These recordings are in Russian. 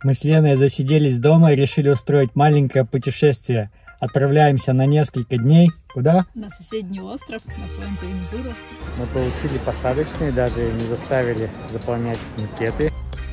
Мы с Леной засиделись дома и решили устроить маленькое путешествие. Отправляемся на несколько дней. Куда? На соседний остров, на Фуэнтевентуру. Мы получили посадочные, даже не заставили заполнять анкеты.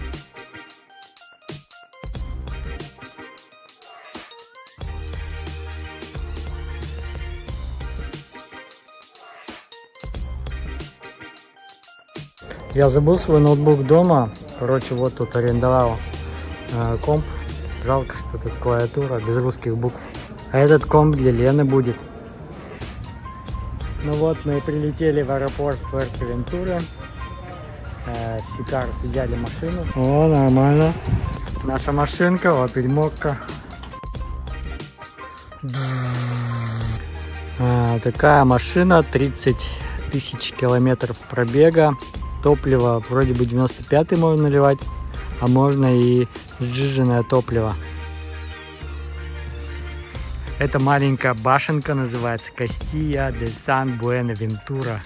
Я забыл свой ноутбук дома. Короче, вот тут арендовал комп. Жалко, что тут клавиатура без русских букв. А этот комп для Лены будет. Ну вот, мы и прилетели в аэропорт Фуэртевентура. В Сикар взяли машину. О, нормально. Наша машинка, Opel Mokka. Такая машина, 30 тысяч километров пробега. Топливо вроде бы 95-й можно наливать, а можно и сжиженное топливо. Эта маленькая башенка называется Кастилья де Сан-Буэнавентура.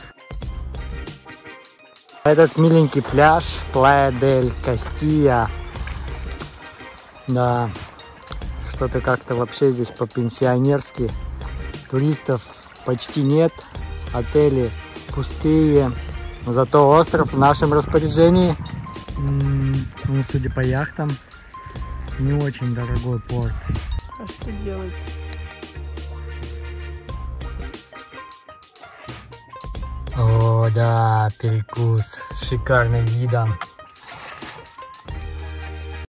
Этот миленький пляж Плая дель Кастилья. Да, что-то как-то вообще здесь по-пенсионерски. Туристов почти нет, отели пустые. Зато остров в нашем распоряжении. Ну, судя по яхтам, не очень дорогой порт. А что делать? О, да, перекус с шикарным видом.